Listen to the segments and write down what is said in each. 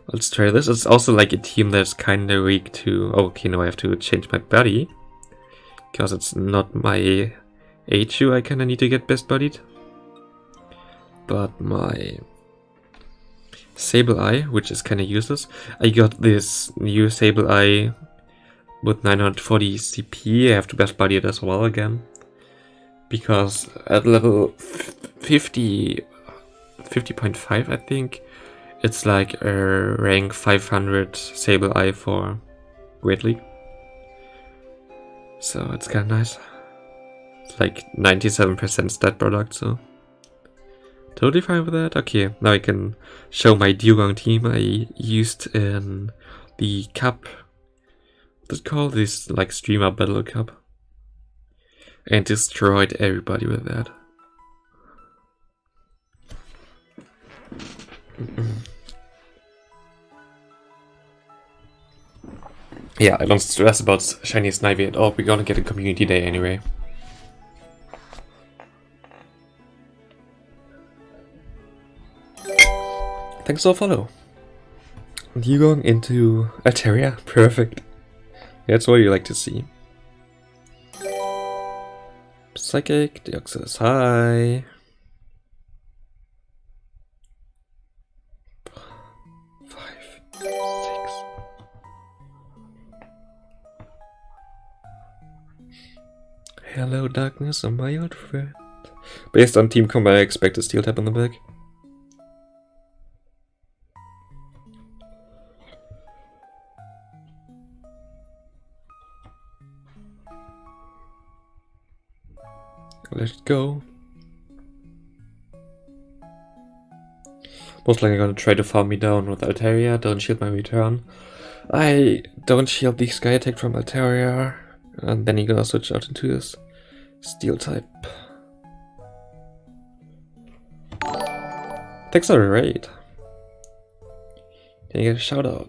Let's try this. It's also like a team that's kind of weak to... Oh, okay, now I have to change my body. Because it's not my HU I kind of need to get best buddied. But my Sable Eye, which is kind of useless. I got this new Sable Eye with 940 CP. I have to best buddy it as well again. Because at level 50.5 I think, it's like a rank 500 Sable Eye for Great League. So it's kind of nice. It's like 97% stat product, so totally fine with that. Okay, now I can show my Dugong team I used in the cup. What's it called? This like streamer battle cup. And destroyed everybody with that. Yeah, I don't stress about Shiny Snivy at all. We're gonna get a community day anyway. Thanks for the follow. You going into Altaria? Perfect. That's what you like to see. Psychic, Deoxys, hi. 5, 6. Hello, darkness, my old friend. Based on team combo, I expect a steel tap on the back. Let's go. Most likely I'm gonna try to farm me down with Altaria. Don't shield my return. I don't shield the Sky Attack from Altaria. And then you're gonna switch out into this Steel type. Thanks for the raid. Can you get a shout out?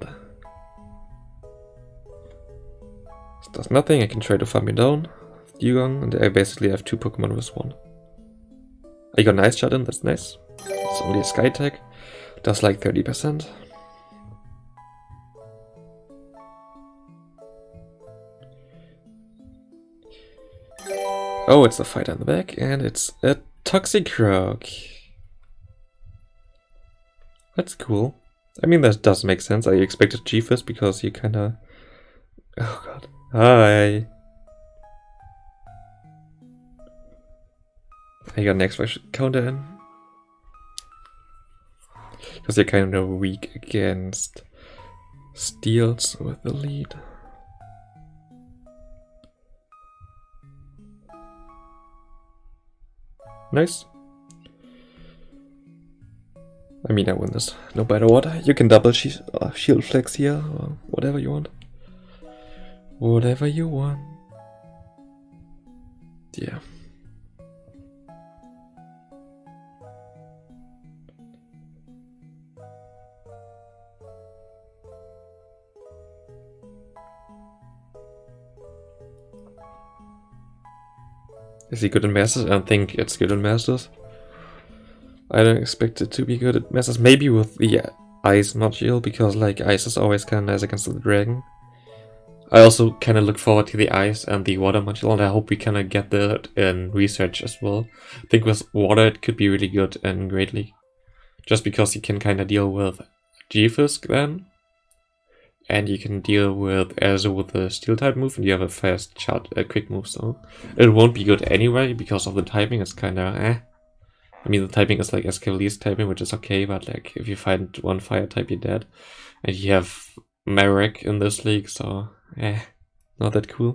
This does nothing. I can try to farm me down. Dugong, and I basically have 2 Pokemon with 1. I got a nice shot in, that's nice. It's only a Sky Attack. Does like 30%. Oh, it's a fight on the back, and it's a Toxicroak. That's cool. I mean, that does make sense. I expected G-Fist because you kinda... Oh god. Hi! I got an extra counter in. Because you're kind of weak against steals with the lead. Nice. I mean, I win this no matter what. You can double shield flex here, or whatever you want. Whatever you want. Yeah. Is he good in Masters? I don't think it's good in Masters. I don't expect it to be good at Masters. Maybe with the Ice module, because like Ice is always kind of nice against the Dragon. I also kind of look forward to the Ice and the Water module, and I hope we kind of get that in Research as well. I think with Water it could be really good in Great League. Just because you can kind of deal with G-Fisk then. And you can deal with Azu with the Steel type move, and you have a fast shot, a quick move, so it won't be good anyway because of the typing. It's kind of eh. I mean, the typing is like Escavalier's typing, which is okay, but like if you find one fire type, you're dead. And you have Marek in this league, so eh, not that cool.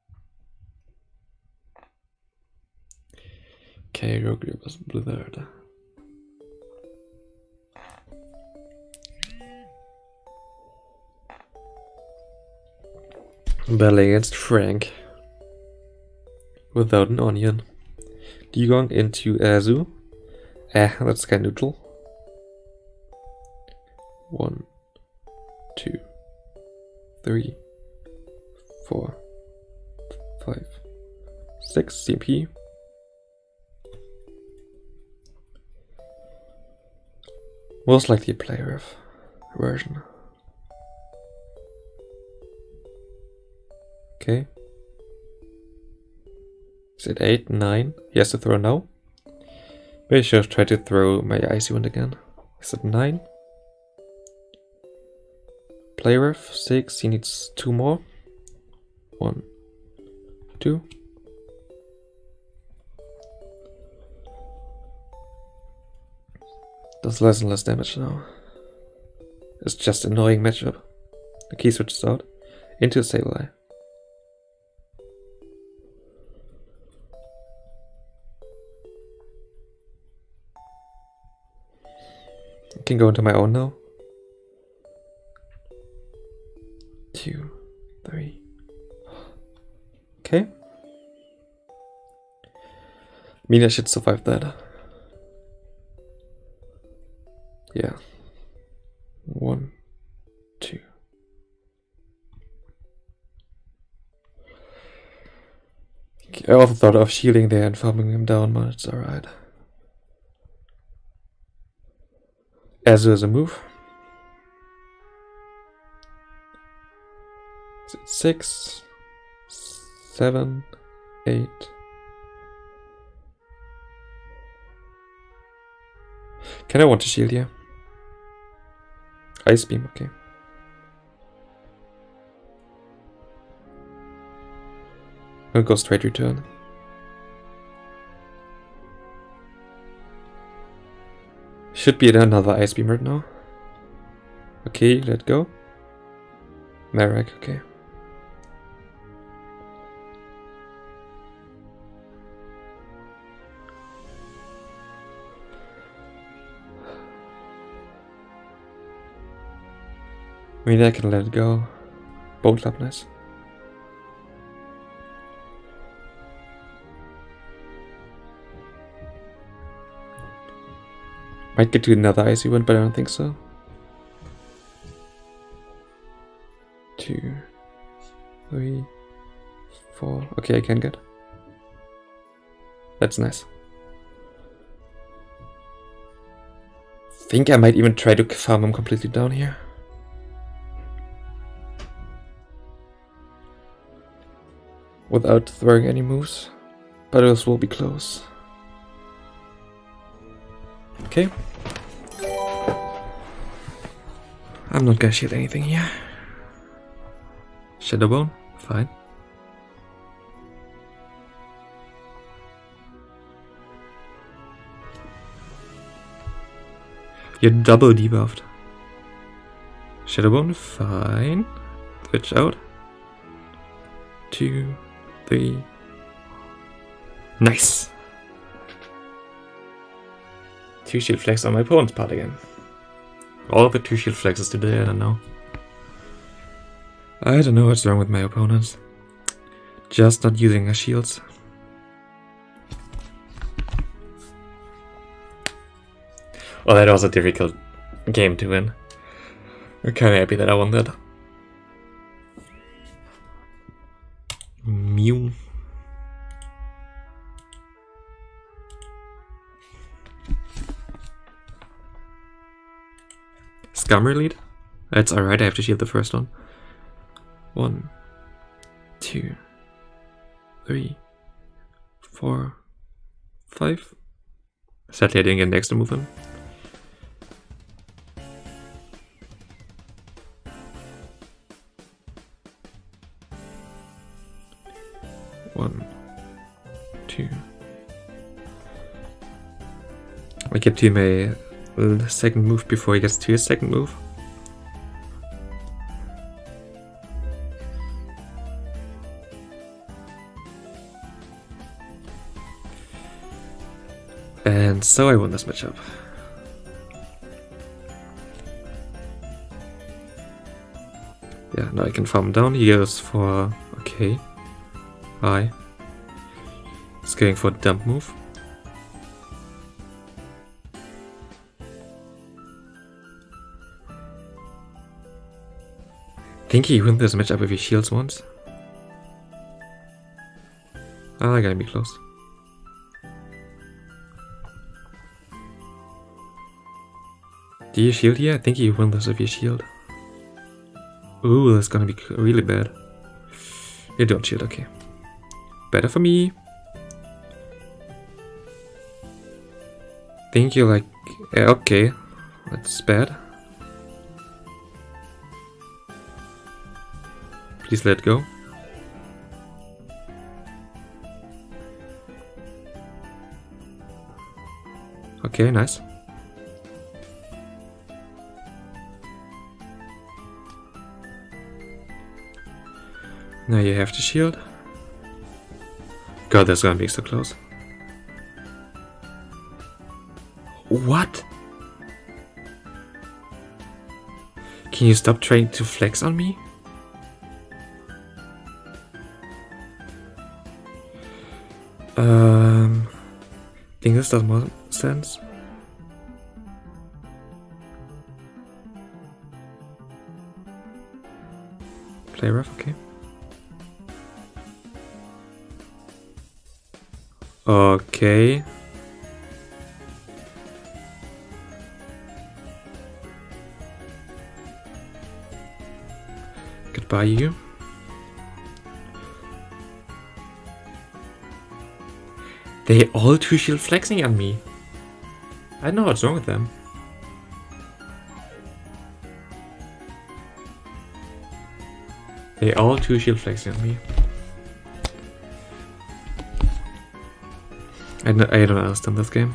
Okay, Rogue was Blizzard. Battle against Frank. Without an onion. Dugong into Azu. That's kind of neutral. 1, 2, 3, 4, 5, 6 CP. Most likely a player of version. Okay. Is it 8, 9? He has to throw now. Maybe I should have tried to throw my icy one again. Is it 9? Play ref, 6. He needs 2 more. 1, 2. Does less and less damage now. It's just annoying matchup. The key switches out into a Sableye. I can go into my own now. 2, 3. Okay. I mean, I should survive that. Yeah. 1, 2. I also thought of shielding there and farming him down, but it's alright. As is a move. Is it 6, 7, 8? Can I want to shield here? Ice beam, okay. I'll go straight return. Should be another ice beam right now. Okay, let go. Marek, okay. I mean, I can let it go. Bolt up, nice. Might get to another icy one, but I don't think so. 2, 3, 4. Okay, I can get. That's nice. Think I might even try to farm him completely down here. Without throwing any moves, but this will be close. Okay. I'm not gonna shield anything here. Shadow Bone, fine. You're double debuffed. Shadow Bone, fine. Switch out. 2, 3. Nice! 2 shield flags on my opponent's part again. All of the 2 shield flags today, I don't know. I don't know what's wrong with my opponents. Just not using their shields. Oh, that was a difficult game to win. I'm kinda happy that I won that. Mew. Scummer lead? That's alright, I have to shield the first one. 1, 2, 3, 4, 5. Sadly, I didn't get an extra move in. One, 2. I get to my second move before he gets to his second move. And so I won this matchup. Yeah, now I can farm him down. He goes for... okay. Hi. He's going for a dump move. Think he wins this matchup if he shields once. Ah, I gotta be close. Do you shield here? I think you win this if you shield. Ooh, that's gonna be really bad. You don't shield, okay. Better for me. Think you like... okay, that's bad. Please let go. Okay, nice. Now you have to shield. God, that's gonna be so close. What? Can you stop trying to flex on me? Think this does more sense. Play rough, okay. Okay. Goodbye, you. They all two shield flexing on me. I don't know what's wrong with them. They all two shield flexing on me. I don't understand this game.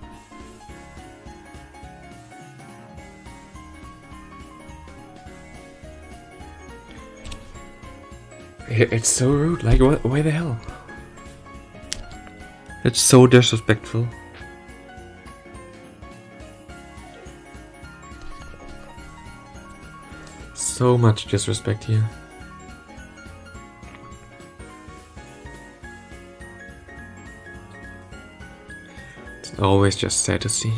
It's so rude, like what, why the hell? It's so disrespectful. So much disrespect here. It's always just sad to see.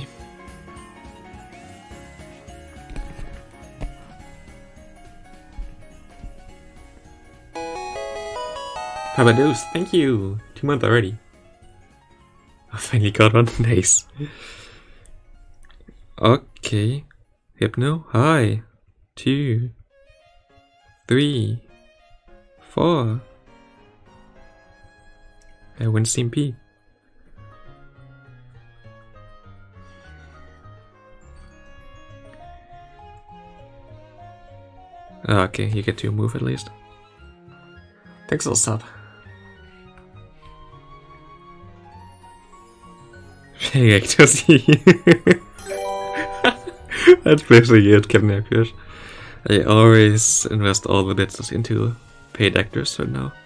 Habadoos, thank you! 2 months already. I finally got one, nice. Okay. Hypno, hi. 2, 3, 4. I win CMP. Okay, you get to move at least. Thanks for the sub. That's basically it, Captain Actors. I always invest all the bits into paid actors right now.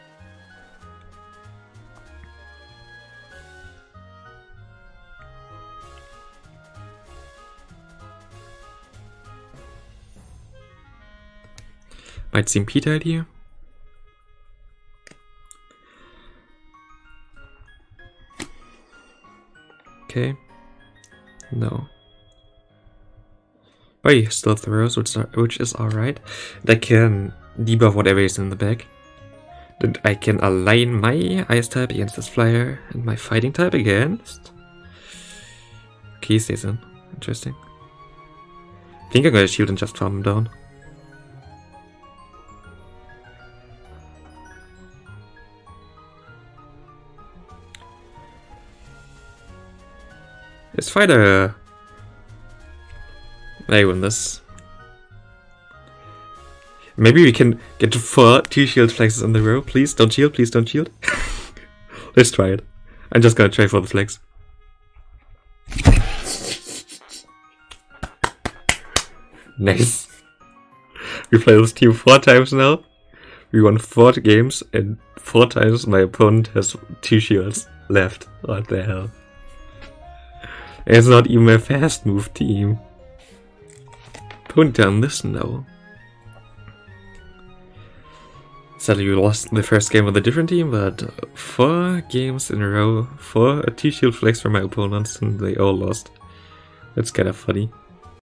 Might seem Peter here. Okay. No. But he still throws, which is alright. I can debuff whatever is in the bag. Then I can align my ice type against this flyer and my fighting type against. Okay, he stays in. Interesting. I think I'm gonna shield and just farm him down. Let's fight a... I win this. Maybe we can get to 2 shield flexes in the row. Please don't shield, please don't shield. Let's try it. I'm just gonna try for the flex. Nice. We played this team 4 times now. We won 4 games and 4 times my opponent has 2 shields left. What the hell? It's not even a fast move team. Put down this now. Sadly, we lost the first game with a different team, but 4 games in a row, 2 shield flex from my opponents, and they all lost. That's kind of funny.